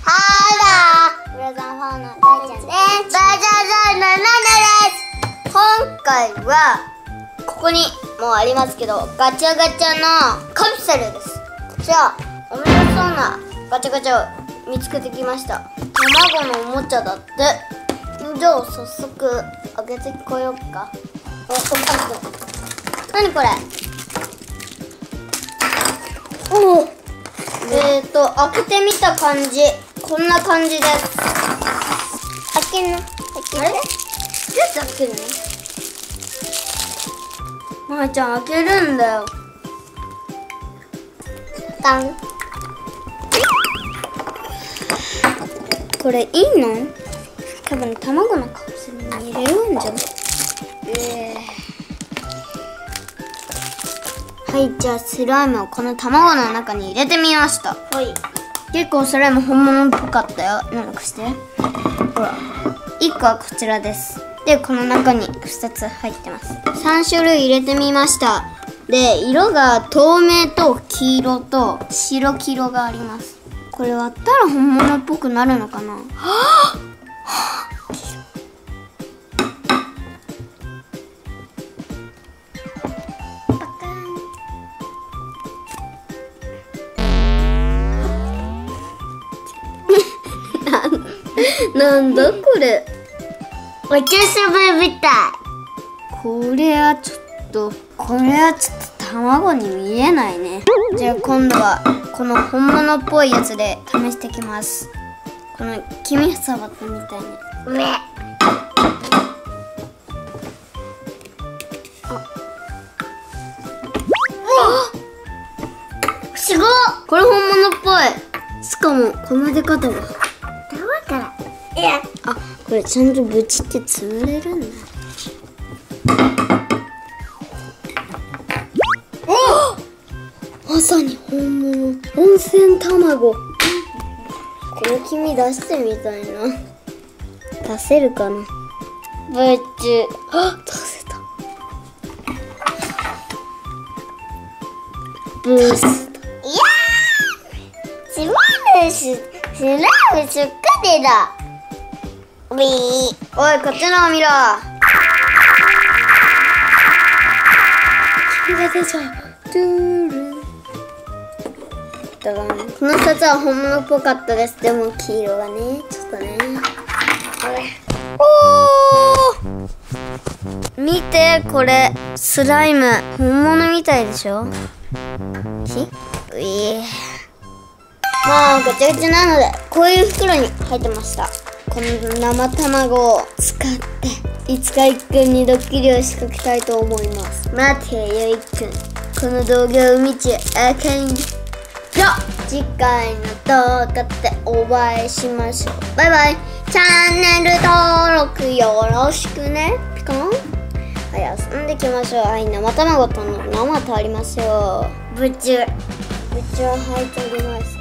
ブラザーファーの大ちゃんです。バザーのナナです。今回はここにもうありますけど、ガチャガチャのカプセルです。こちら面白そうなガチャガチャを見つけてきました。卵のおもちゃだって。じゃあ早速開けてこようか。何これ。おお、開けてみた感じ、こんな感じです。開けるの？あれ？どうやって開けるの？まーちゃん開けるんだよ。ダン。これいいの？多分卵のカプセルに入れるんじゃない？はい、じゃあスライムをこの卵の中に入れてみました。はい。結構スライム本物っぽかったよ。なんかして。ほら。1個はこちらです。で、この中に2つ入ってます。3種類入れてみました。で、色が透明と黄色と白黄色があります。これ割ったら本物っぽくなるのかな？はぁ！なんだこれ。お茶そばみたい。これはちょっと卵に見えないね。じゃあ今度はこの本物っぽいやつで試していきます。この黄身サバみたいに。すごい。これ本物っぽい。しかもこの出方が。あ、これちゃんとブチって潰れるんだ。まさに本物。温泉卵。この黄身出してみたいな。出せるかな。ブチ。あ、出せた。ブースト。いやー、スライムしっかりだ。おい、こっちのを見ろ。黄身が出ちゃう。この2つは本物っぽかったです。でも黄色がね、ちょっとね。おー、見て、これスライム本物みたいでしょ。まあガチャガチャなのでこういう袋に入ってました。この生卵を使っていつかいっくんにドッキリを仕掛けたいと思います。待てよいっくん、この動画を見ちゃあかんよ。次回の動画でお会いしましょう。バイバイ。チャンネル登録よろしくね。ピコン。はい、遊んできましょう。はい、生卵と生とありますよ。ブチュは入っております。